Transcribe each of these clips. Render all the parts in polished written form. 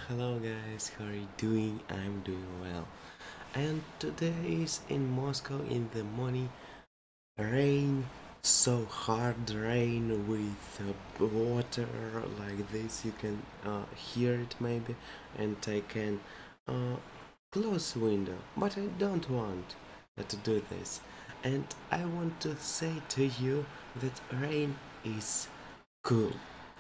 hello guys, how are you doing? I'm doing well. And today is in Moscow in the morning. Rain, so hard rain with water like this. You can hear it maybe, and I can uh, close window, but I don't want to do this. And I want to say to you that rain is cool,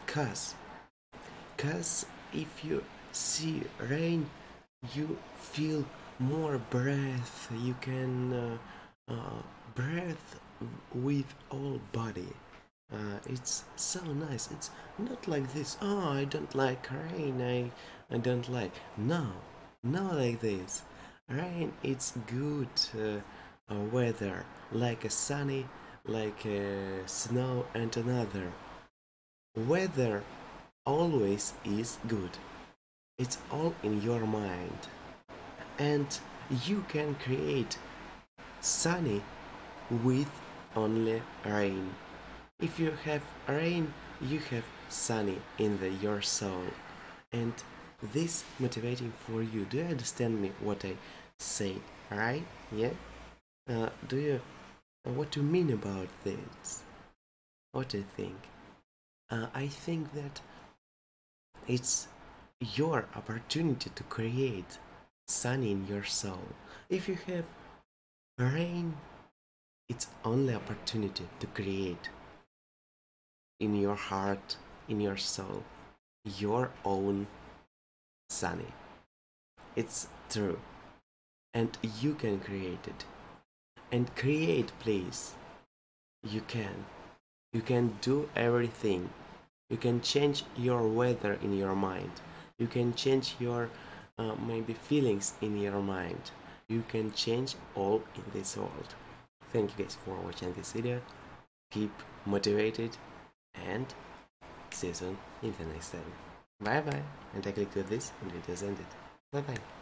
cause if you see rain, you feel more breath. You can breathe with all body. It's so nice. It's not like this. Oh, I don't like rain. I don't like. No, not like this. Rain, it's good weather, like a sunny, like a snow, and another. Weather always is good. It's all in your mind. And you can create sunny with only rain. If you have rain, you have sunny in your soul. And this motivating for you. Do you understand me what I say? Right? Yeah? Do you what do you mean about this? What do you think? I think that it's your opportunity to create sun in your soul. If you have rain, it's only opportunity to create in your heart, in your soul, your own sunny. It's true. And you can create it. And create, please. You can. You can do everything. You can change your weather in your mind. You can change your maybe feelings in your mind. You can change all in this world. Thank you guys for watching this video. Keep motivated and see you soon in the next time. Bye bye. And I click to this and video's ended. Bye bye.